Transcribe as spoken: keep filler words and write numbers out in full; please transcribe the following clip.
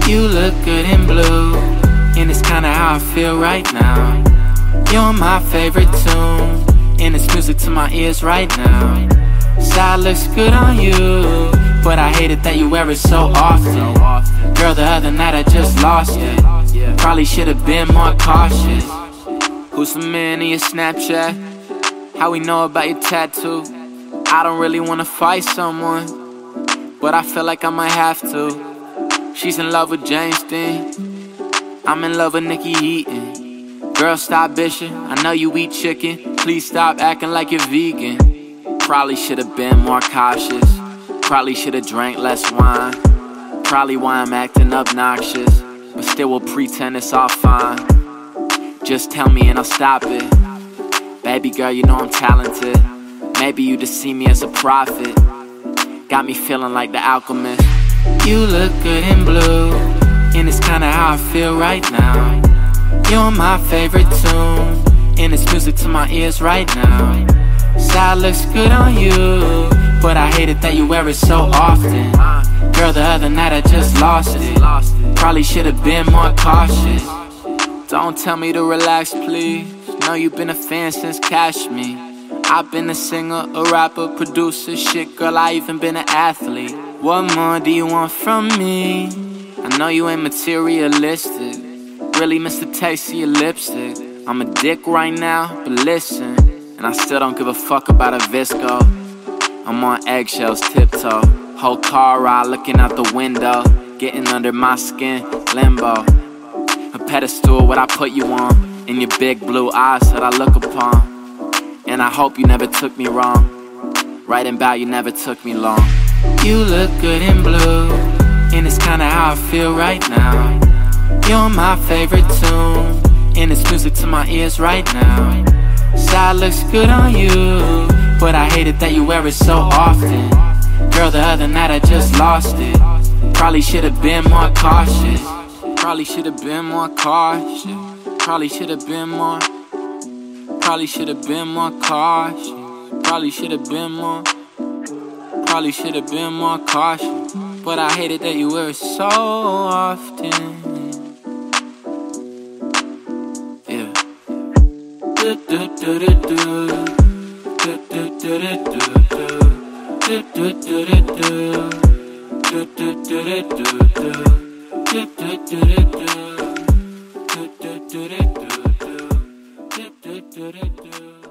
You look good in blue, and it's kinda how I feel right now. You're my favorite tune, and it's music to my ears right now. Style looks good on you, but I hate it that you wear it so often. Girl, the other night I just lost it. Probably should've been more cautious. Who's the man in your Snapchat? How we know about your tattoo? I don't really wanna fight someone, but I feel like I might have to. She's in love with James Dean, I'm in love with Nikki Eaton. Girl, stop bitching, I know you eat chicken. Please stop acting like you're vegan. Probably should've been more cautious. Probably should've drank less wine. Probably why I'm acting obnoxious, but still will pretend it's all fine. Just tell me and I'll stop it. Baby girl, you know I'm talented. Maybe you just see me as a prophet. Got me feeling like the alchemist. You look good in blue, and it's kinda how I feel right now. You're my favorite tune, and it's music to my ears right now. Style looks good on you, but I hate it that you wear it so often. Girl, the other night I just lost it. Probably should've been more cautious. Don't tell me to relax, please. Know you've been a fan since Cash Me. I've been a singer, a rapper, producer, shit, girl, I even been an athlete. What more do you want from me? I know you ain't materialistic. Really miss the taste of your lipstick. I'm a dick right now, but listen, and I still don't give a fuck about a Visco. I'm on eggshells, tiptoe. Whole car ride looking out the window, getting under my skin, limbo. A pedestal, what I put you on, in your big blue eyes that I look upon. And I hope you never took me wrong. Writing about you never took me long. You look good in blue, and it's kinda how I feel right now. You're my favorite tune, and it's music to my ears right now. Style looks good on you, but I hate it that you wear it so often. Girl, the other night I just lost it. Probably should've been more cautious. Probably should've been more cautious. Probably should've been more. Probably should've been more cautious. Probably should've been more. Probably should've been more cautious. But I hate it that you wear it so often. Yeah. Do do do do do. Do do do do do. Do do do do do. Do do do do do. Do do do do do. Do do do do do. Do do do do.